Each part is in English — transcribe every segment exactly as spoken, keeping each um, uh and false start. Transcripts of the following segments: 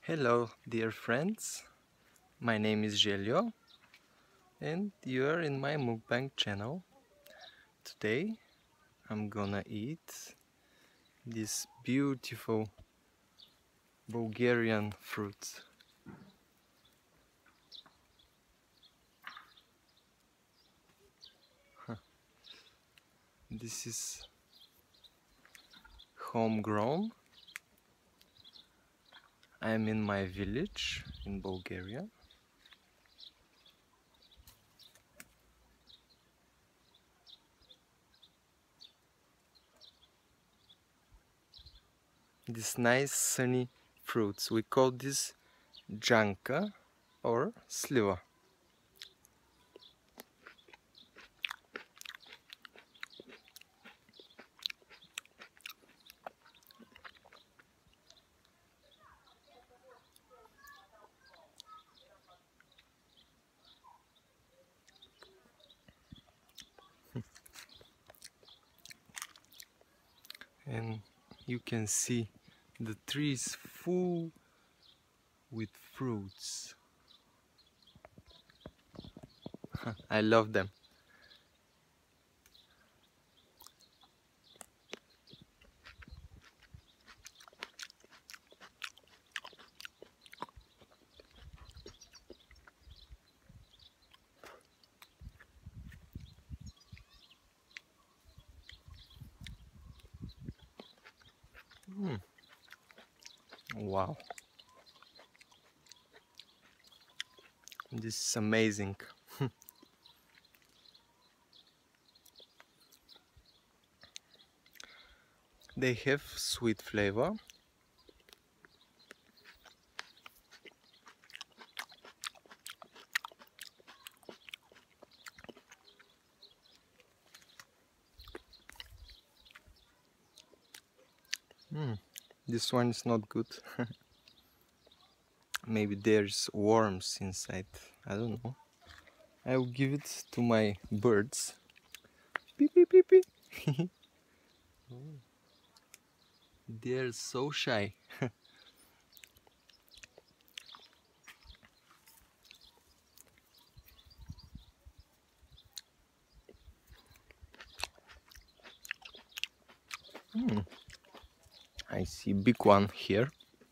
Hello, dear friends. My name is Jelio, and you are in my mukbang channel. Today, I'm gonna eat this beautiful Bulgarian fruit. This is homegrown. I'm in my village in Bulgaria. These nice sunny fruits. We call this janka or sliva. And you can see the trees full with fruits. I love them. Mm. Wow, this is amazing. They have sweet flavor. Mm. This one is not good. Maybe there's worms inside. I don't know. I will give it to my birds. Beep, beep, beep, beep. Oh, they're so shy. Mm. I see big one here.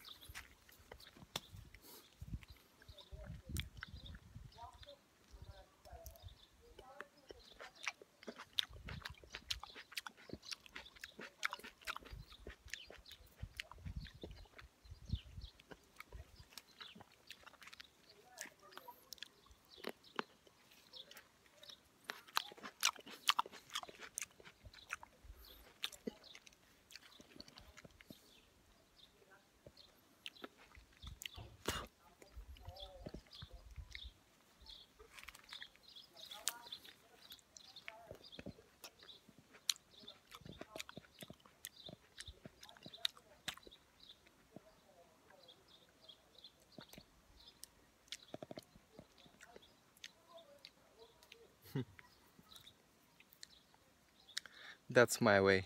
That's my way.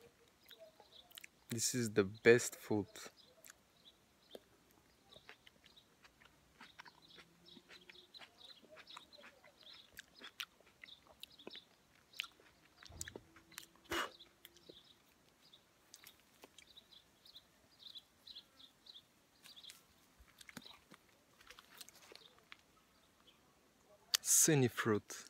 This is the best food. Sunny fruit.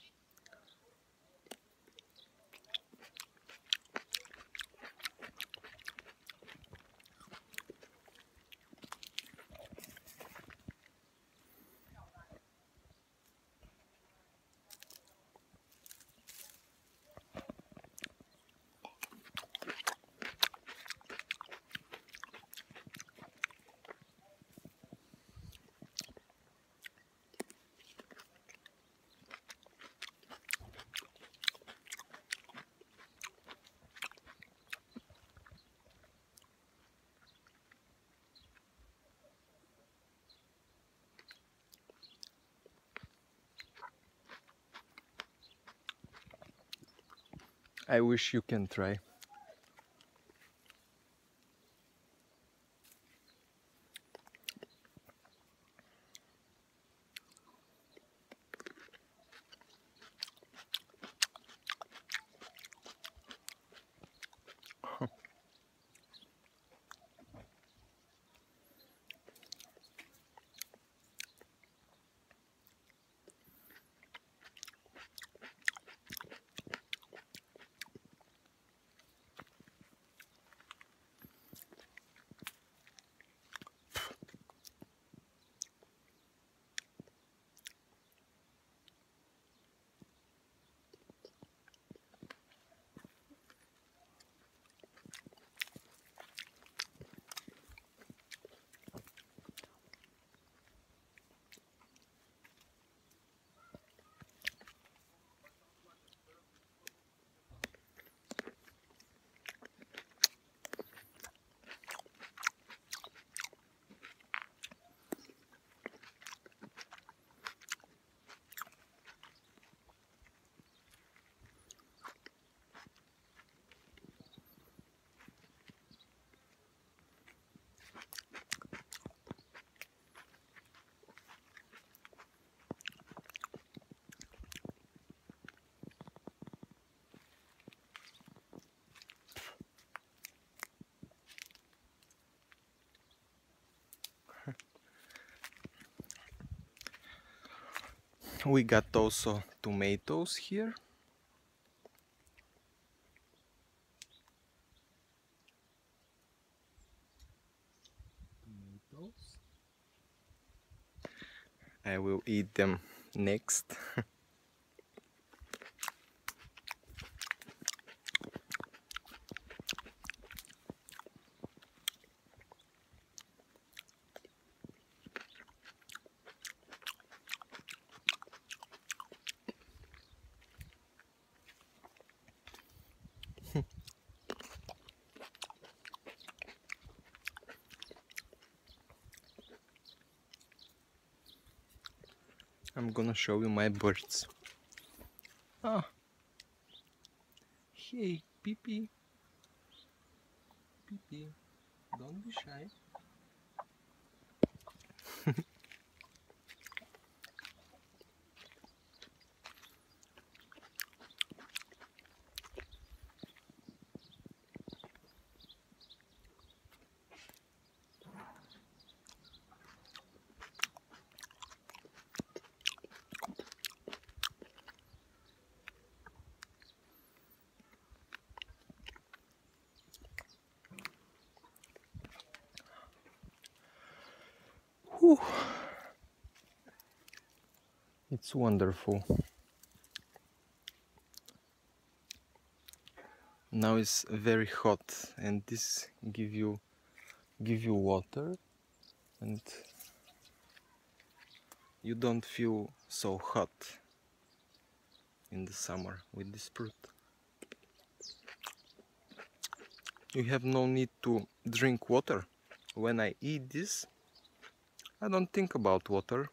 I wish you can try. We got also tomatoes here. Tomatoes. I will eat them next. I'm gonna show you my birds. Ah, hey, Pee-Pee. Pee-Pee, don't be shy. Whew. It's wonderful. Now it's very hot, and this give you give you water, and you don't feel so hot in the summer with this fruit. You have no need to drink water. When I eat this, I don't think about water.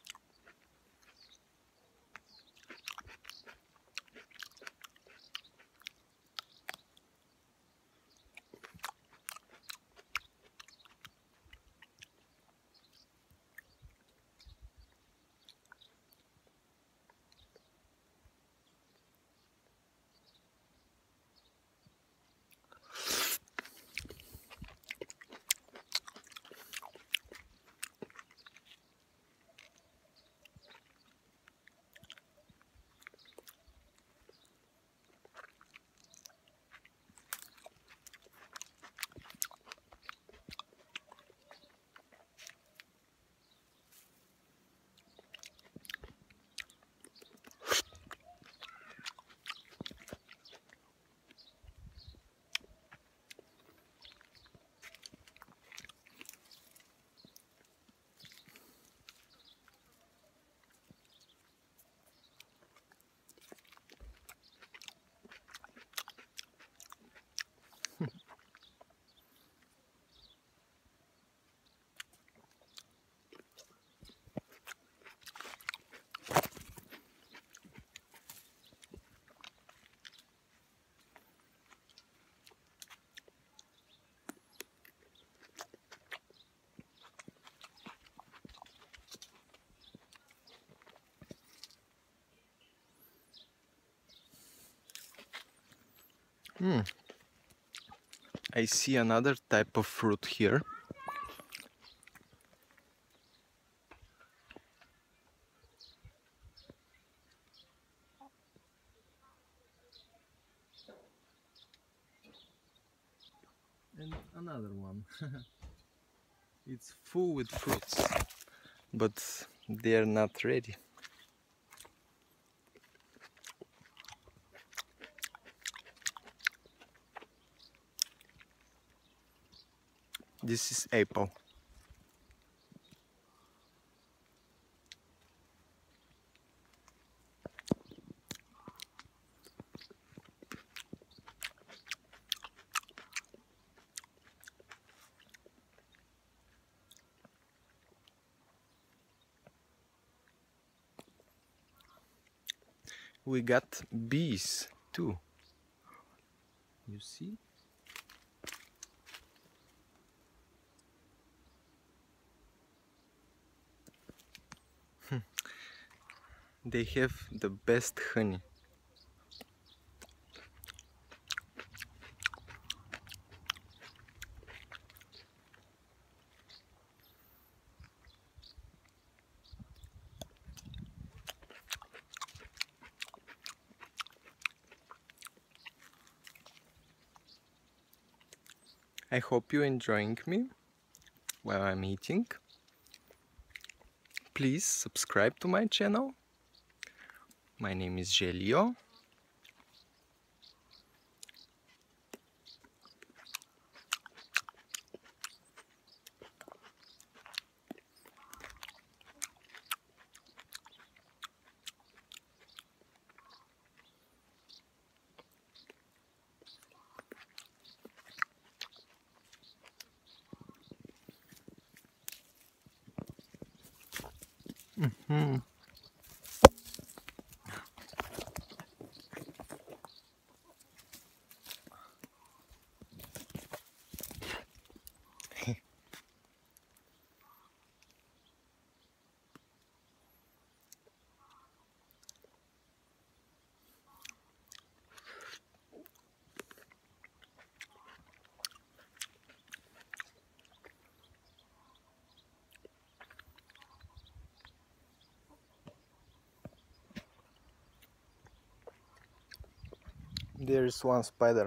Mm. I see another type of fruit here. And another one. It's full with fruits, but they are not ready. This is apple. We got bees too. You see? They have the best honey. I hope you're enjoying me while I'm eating. Please subscribe to my channel. My name is Jelio. Mm-hmm. There is one spider.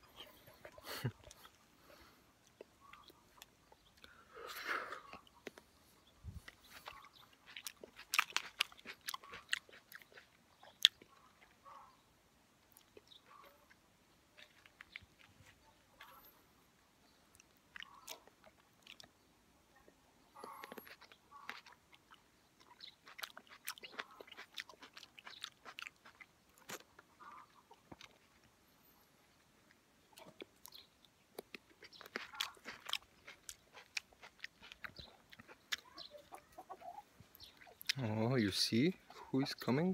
Oh, you see who is coming?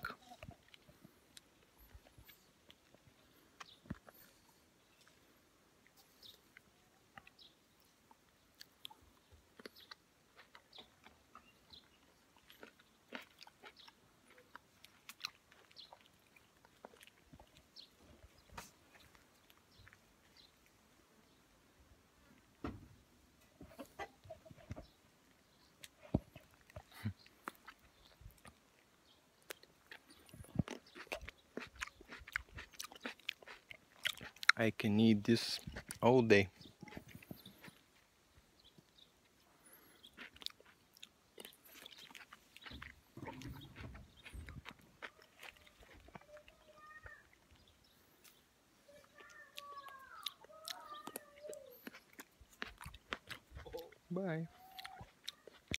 I can eat this all day. Bye.